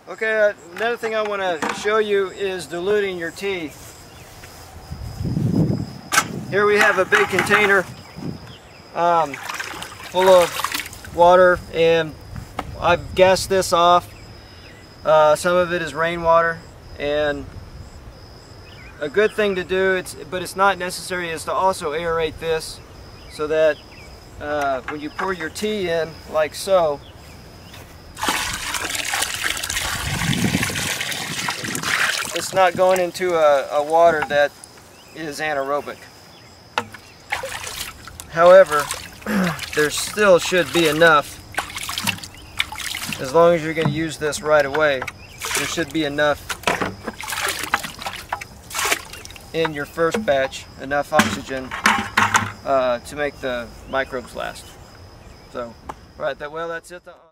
Okay, another thing I want to show you is diluting your tea. Here we have a big container full of water, and I've gassed this off. Some of it is rainwater, and a good thing to do, but it's not necessary, is to also aerate this so that when you pour your tea in, like so, it's not going into a water that is anaerobic. However, there still should be enough, as long as you're going to use this right away, there should be enough in your first batch, enough oxygen to make the microbes last. So, right, well, that's it.